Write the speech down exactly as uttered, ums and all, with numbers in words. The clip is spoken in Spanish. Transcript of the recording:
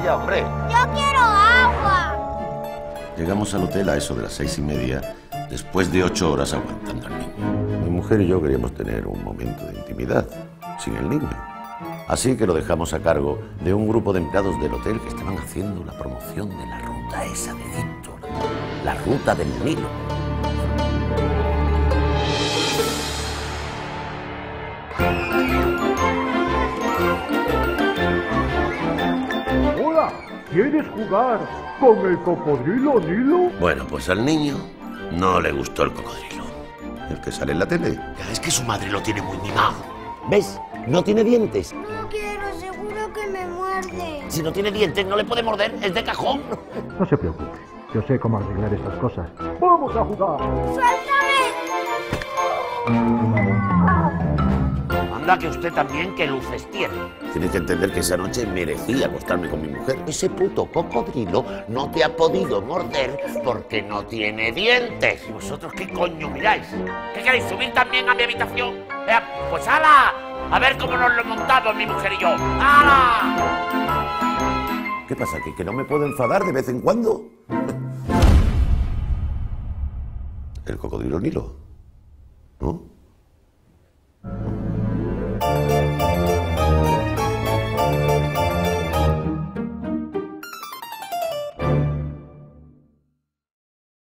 ya, hombre. ¡Yo quiero agua! Llegamos al hotel a eso de las seis y media, después de ocho horas aguantando al niño. Mi mujer y yo queríamos tener un momento de intimidad, sin el niño. Así que lo dejamos a cargo de un grupo de empleados del hotel que estaban haciendo la promoción de la ruta esa de Egipto, la ruta del Nilo. Hola, ¿quieres jugar con el cocodrilo Nilo? Bueno, pues al niño no le gustó el cocodrilo. El que sale en la tele. Ya, es que su madre lo tiene muy mimado. ¿Ves? No tiene dientes. No quiero, seguro que me muerde. Si no tiene dientes, no le puede morder. Es de cajón. No se preocupe, yo sé cómo arreglar estas cosas. ¡Vamos a jugar! ¡Suéltame! Anda, que usted también, ¿qué luces tiene? Tiene que entender que esa noche merecía acostarme con mi mujer. Ese puto cocodrilo no te ha podido morder porque no tiene dientes. ¿Y vosotros qué coño miráis? ¿Qué queréis, subir también a mi habitación? Eh, pues ¡hala! A ver cómo nos lo montamos mi mujer y yo. ¡Hala! ¿Qué pasa? ¿Que, que no me puedo enfadar de vez en cuando? El cocodrilo Nilo, ¿no?